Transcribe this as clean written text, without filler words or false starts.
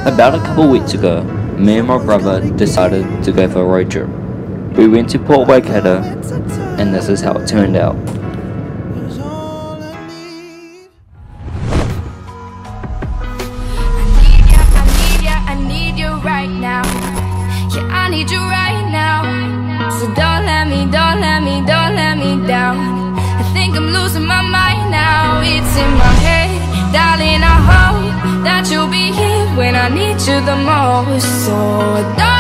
About a couple weeks ago, me and my brother decided to go for a road trip. We went to Port Waikato, and this is how it turned out. I need you right now. Yeah, I need you right now. So don't let me down. I think I'm losing my mind now. It's in my head, darling, I hope that you'll be here when I need you the most. So don't